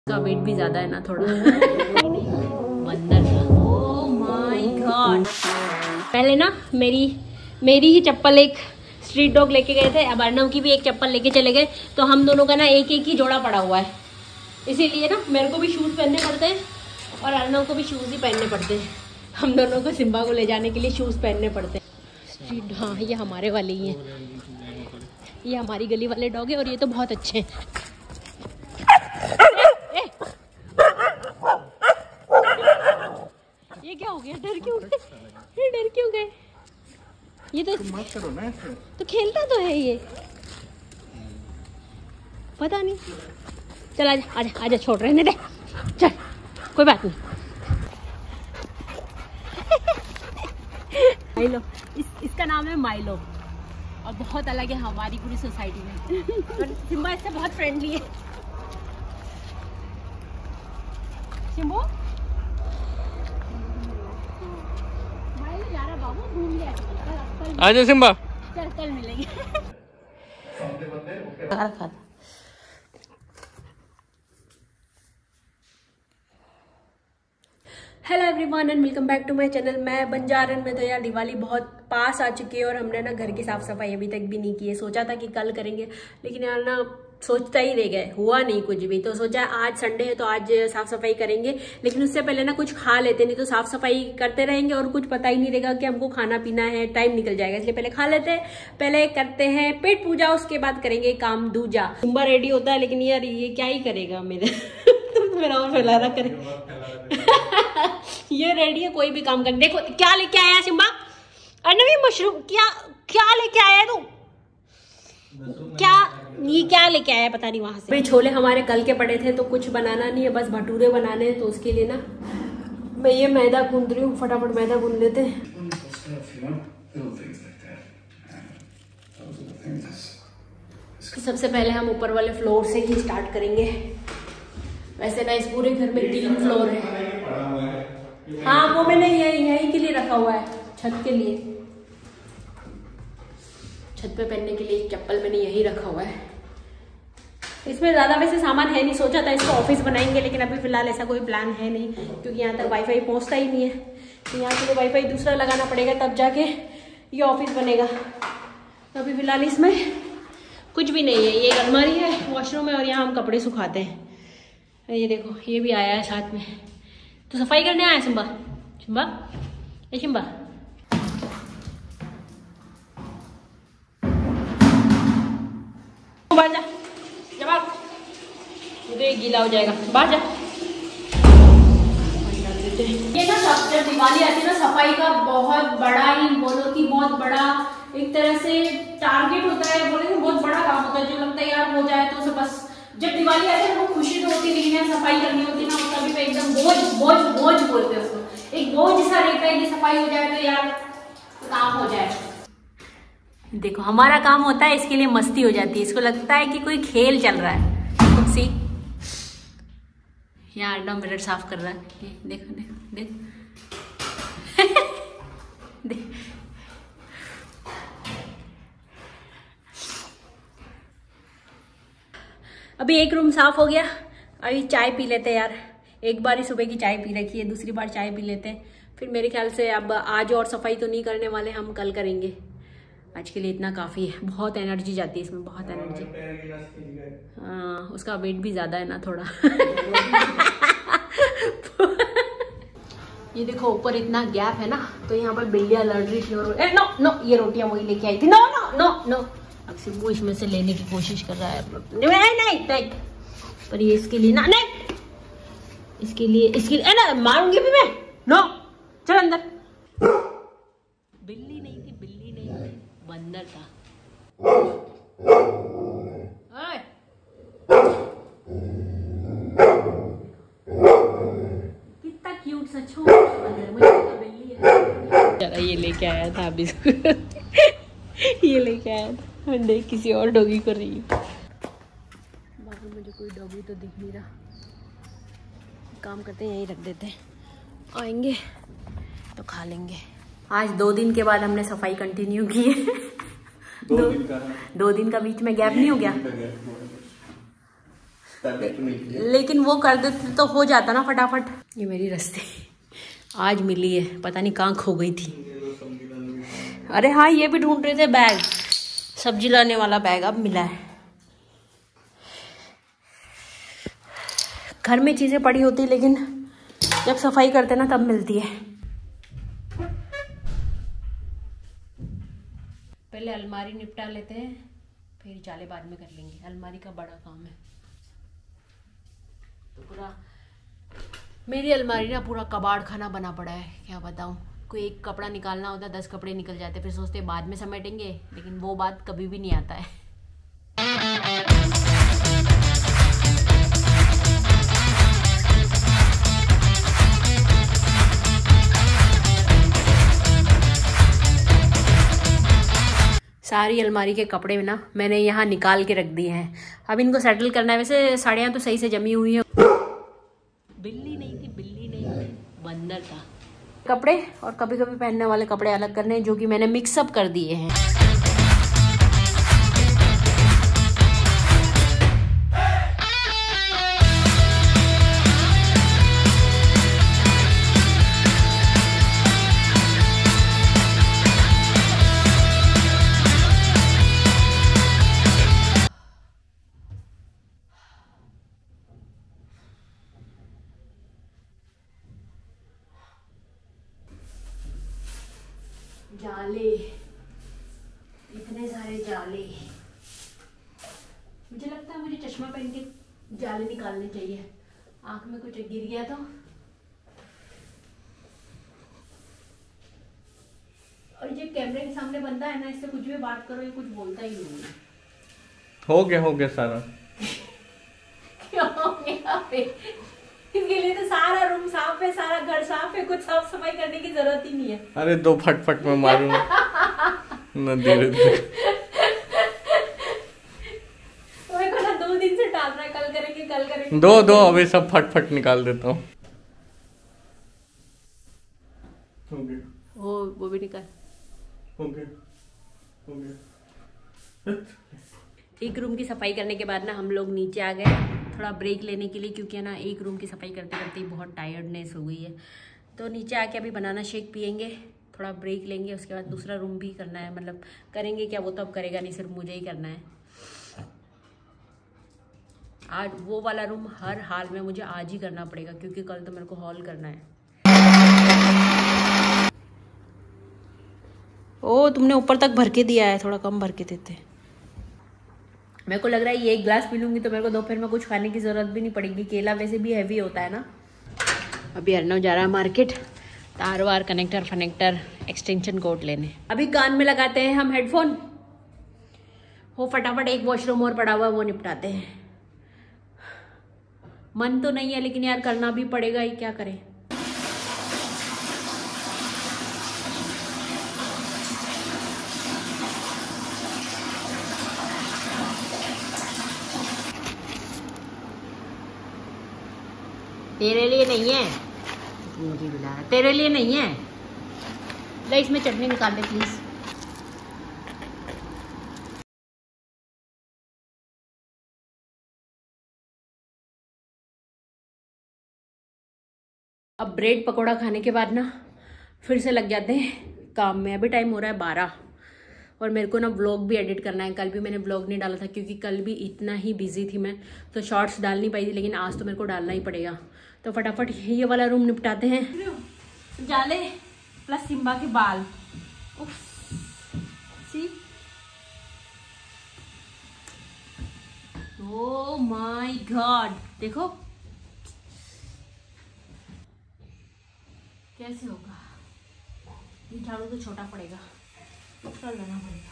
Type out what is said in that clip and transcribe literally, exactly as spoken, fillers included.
का वेट भी ज्यादा है ना थोड़ा। बंदर ओह माय गॉड। पहले ना मेरी मेरी ही चप्पल एक स्ट्रीट डॉग लेके गए थे, अब अर्नव की भी एक चप्पल लेके चले गए, तो हम दोनों का ना एक एक ही जोड़ा पड़ा हुआ है। इसीलिए ना मेरे को भी शूज पहनने पड़ते हैं और अर्नव को भी शूज ही पहनने पड़ते हैं। हम दोनों को सिम्बा को ले जाने के लिए शूज पहनने पड़ते हैं। स्ट्रीट हाँ ये हमारे वाले ही हैं, ये हमारी गली वाले डॉग है और ये तो बहुत अच्छे हैं। ये क्या हो गया? डर क्यों गए? डर क्यों गए? ये तो मत करो ना, तो खेलता तो है ये, पता नहीं। चल आजा आजा आजा, छोड़ रहे दे, चल कोई बात नहीं। माइलो, इस इसका नाम है माइलो और बहुत अलग है हमारी पूरी सोसाइटी में। और सिम्बा इससे बहुत फ्रेंडली है। सिम्बो आजा सिम्बा, चल कल मिलेंगे। Hello everyone and welcome back to my channel. मैं बंजारन में तो यार दिवाली बहुत पास आ चुकी है और हमने ना घर की साफ सफाई अभी तक भी नहीं की है। सोचा था कि कल करेंगे लेकिन यार ना सोचता ही रह गए, हुआ नहीं कुछ भी। तो सोचा आज संडे है तो आज साफ सफाई करेंगे, लेकिन उससे पहले ना कुछ खा लेते, नहीं तो साफ सफाई करते रहेंगे और कुछ पता ही नहीं रहेगा कि हमको खाना पीना है, टाइम निकल जाएगा। इसलिए पहले खा लेते हैं, पहले करते हैं पेट पूजा, उसके बाद करेंगे काम दूजा। सिम्बा रेडी होता है लेकिन यार ये क्या ही करेगा मेरे तुम मेरा और फैला रहा करे। ये रेडी है कोई भी काम कर। देखो क्या लेके आया सिम्बा, अरे मशरूम क्या क्या लेके आया तू? क्या ये क्या लेके आया पता नहीं वहां से। भाई छोले हमारे कल के पड़े थे तो कुछ बनाना नहीं है, बस भटूरे बनाने हैं। तो उसके लिए ना मैं ये मैदा गूंद रही हूँ, फटाफट मैदा गूंद लेते हैं। सबसे पहले हम ऊपर वाले फ्लोर से ही स्टार्ट करेंगे। वैसे ना इस पूरे घर में तीन फ्लोर है। हाँ वो मैंने यही यही के लिए रखा हुआ है, छत के लिए, छत पे पहनने के लिए चप्पल मैंने यही रखा हुआ है। इसमें ज्यादा वैसे सामान है नहीं, सोचा था इसको ऑफिस बनाएंगे लेकिन अभी फिलहाल ऐसा कोई प्लान है नहीं क्योंकि यहाँ तक वाईफाई पहुँचता ही नहीं है। तो यहाँ से तो वाईफाई दूसरा लगाना पड़ेगा तब जाके ये ऑफिस बनेगा। तो अभी फिलहाल इसमें कुछ भी नहीं है। ये एक अलमारी है, वॉशरूम है और यहाँ हम कपड़े सुखाते हैं। ये देखो ये भी आया है साथ में। तो सफाई करने आया सिम्बा, सिम्बा ये सिम्बा बाहर जा, जा बाहर, तो ये गीला हो जाएगा, बाहर जा। ये ना सब जब दिवाली आती है ना सफाई का बहुत बड़ा ही बोलो कि बहुत बड़ा एक तरह से टारगेट होता है, बोले बहुत बड़ा काम होता है जो लगता है यार हो जाए तो बस। जब दिवाली आती है वो खुशी तो होती है लेकिन यार सफाई करनी होती है ना, तभी तो एकदम बोझ बोझ बोझ बोलते हैं उसको। एक बोझ सा रहता है कि सफाई हो जाए तो यार काम हो जाए। देखो हमारा काम होता है, इसके लिए मस्ती हो जाती है, इसको लगता है कि कोई खेल चल रहा है। तो सी यहाँ अंडा मिरर साफ कर रहा है, ये देखो देखो देखो देख। अभी एक रूम साफ हो गया, अभी चाय पी लेते हैं यार। एक बार ही सुबह की चाय पी रखी है, दूसरी बार चाय पी लेते हैं। फिर मेरे ख्याल से अब आज और सफाई तो नहीं करने वाले, हम कल करेंगे। आज के लिए इतना काफी है, बहुत एनर्जी जाती है इसमें, बहुत एनर्जी। हाँ उसका वेट भी ज्यादा है ना थोड़ा। ये देखो ऊपर इतना गैप है ना, तो यहाँ पर बिल्लियां लड़ रही थी और ए, नो नो ये रोटियां वही लेके आई थी। नो नो नो नो अब सिर्फ वो इसमें से लेने की कोशिश कर रहा है। नहीं नहीं नहीं, पर ये इसके लिए ना, नहीं इसके लिए इसके लिए ना मारूंगी भी मैं। नो चल अंदर। बिल्ली नहीं थी, बिल्ली नहीं थी, बंदर था। कितना क्यूट सा छोटा बिल्ली है। ये लेके आया था अभी ये लेके आया था, देख किसी और डॉगी को रही। बाकी मुझे कोई डॉगी तो दिख नहीं रहा। काम करते हैं यहीं रख देते हैं, आएंगे तो खा लेंगे। आज दो दिन के बाद हमने सफाई कंटिन्यू की है। दो, दो दिन का दो दिन का बीच में गैप नहीं हो गया। लेकिन वो कर देते तो हो जाता ना फटाफट। ये मेरी रस्ते आज मिली है, पता नहीं कहाँ खो गई थी। अरे हाँ, ये भी ढूंढ रहे थे बैग, सब्जी लाने वाला बैग अब मिला है। घर में चीजें पड़ी होती लेकिन जब सफाई करते ना तब मिलती है। पहले अलमारी निपटा लेते हैं, फिर जाले बाद में कर लेंगे। अलमारी का बड़ा काम है। तो पूरा मेरी अलमारी ना पूरा कबाड़ खाना बना पड़ा है, क्या बताऊं। कोई एक कपड़ा निकालना होता है, दस कपड़े निकल जाते, फिर सोचते बाद में समेटेंगे, लेकिन वो बात कभी भी नहीं आता है। सारी अलमारी के कपड़े ना मैंने यहाँ निकाल के रख दिए हैं, अब इनको सेटल करना है। वैसे साड़ियाँ तो सही से जमी हुई हैं। बिल्ली नहीं थी, बिल्ली नहीं थी, बंदर था। कपड़े और कभी कभी पहनने वाले कपड़े अलग करने, जो कि मैंने मिक्सअप कर दिए हैं। जाले, इतने सारे जाले। मुझे लगता है मुझे चश्मा पहन के जाले निकालने चाहिए, आंख में कुछ गिर गया तो। और ये कैमरे के सामने बंदा है ना, इससे कुछ भी बात करो ये कुछ बोलता ही नहीं है। हो गया हो गया सारा। क्या हो गया? इसके लिए तो सारा रूम साफ है, सारा घर साफ है, कुछ साफ सफाई करने की जरूरत ही नहीं है। अरे दो फट फट में मारूं न धीरे धीरे। मेरे को ना दो दिन से टाल रहा है, कल करेंगे कल करेंगे। दो दो अभी सब फट फट निकाल देता हूँ। वो वो भी निकाल। हो गया हो गया। एक रूम की सफाई करने के बाद ना हम लोग नीचे आ गए थोड़ा ब्रेक लेने के लिए, क्योंकि ना एक रूम की सफाई करते करते बहुत टायर्डनेस हो गई है। तो नीचे आके अभी बनाना शेक पियेंगे, थोड़ा ब्रेक लेंगे, उसके बाद दूसरा रूम भी करना है। मतलब करेंगे क्या, वो तो अब करेगा नहीं, सिर्फ मुझे ही करना है। आज वो वाला रूम हर हाल में मुझे आज ही करना पड़ेगा, क्योंकि कल तो मेरे को हॉल करना है। ओ, तुमने ऊपर तक भर के दिया है, थोड़ा कम भर के देते। मेरे को लग रहा है ये एक गिलास पी लूंगी तो मेरे को दोपहर में कुछ खाने की जरूरत भी नहीं पड़ेगी। केला वैसे भी हैवी होता है ना। अभी अर्नव जा रहा है मार्केट, तार वार कनेक्टर फनेक्टर एक्सटेंशन कोड लेने। अभी कान में लगाते हैं हम हेडफोन, हो फटाफट एक वॉशरूम और पड़ा हुआ वो निपटाते हैं। मन तो नहीं है लेकिन यार करना भी पड़ेगा ही, क्या करें। तेरे लिए नहीं है, मुझे बुला रहा है, तेरे लिए नहीं है। ले इसमें चटनी निकाल दे प्लीज। अब ब्रेड पकोड़ा खाने के बाद ना फिर से लग जाते हैं काम में। अभी टाइम हो रहा है बारह और मेरे को ना व्लॉग भी एडिट करना है। कल भी मैंने व्लॉग नहीं डाला था क्योंकि कल भी इतना ही बिजी थी मैं, तो शॉर्ट्स डाल नहीं पाई थी, लेकिन आज तो मेरे को डालना ही पड़ेगा। तो फटाफट ये वाला रूम निपटाते हैं। जाले प्लस सिम्बा के बाल, उफ, सी ओ माय गॉड, देखो कैसे होगा। ये झाड़ू तो छोटा पड़ेगा, दूसरा लेना पड़ेगा।